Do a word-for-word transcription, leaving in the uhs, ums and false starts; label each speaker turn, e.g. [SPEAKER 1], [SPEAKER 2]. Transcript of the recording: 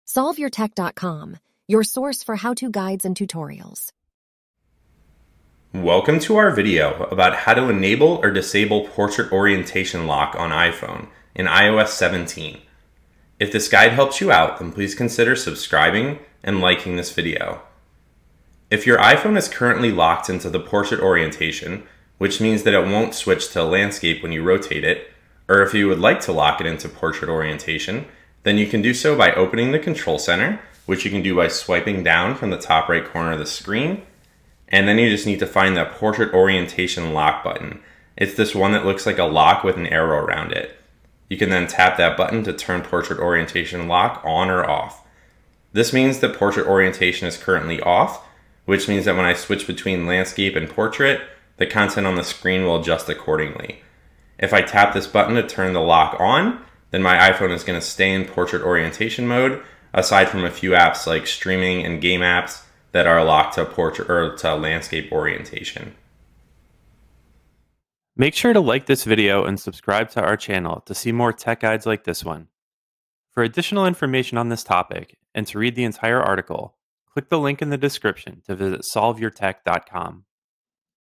[SPEAKER 1] solve your tech dot com, your source for how-to guides and tutorials.
[SPEAKER 2] Welcome to our video about how to enable or disable portrait orientation lock on iPhone in i O S seventeen. If this guide helps you out, then please consider subscribing and liking this video. If your iPhone is currently locked into the portrait orientation, which means that it won't switch to landscape when you rotate it, or if you would like to lock it into portrait orientation, then you can do so by opening the Control Center, which you can do by swiping down from the top right corner of the screen, and then you just need to find the portrait orientation lock button. It's this one that looks like a lock with an arrow around it. You can then tap that button to turn portrait orientation lock on or off. This means that portrait orientation is currently off, which means that when I switch between landscape and portrait, the content on the screen will adjust accordingly. If I tap this button to turn the lock on, then my iPhone is going to stay in portrait orientation mode, aside from a few apps like streaming and game apps that are locked to portrait or to landscape orientation.
[SPEAKER 3] Make sure to like this video and subscribe to our channel to see more tech guides like this one. For additional information on this topic and to read the entire article, click the link in the description to visit solve your tech dot com.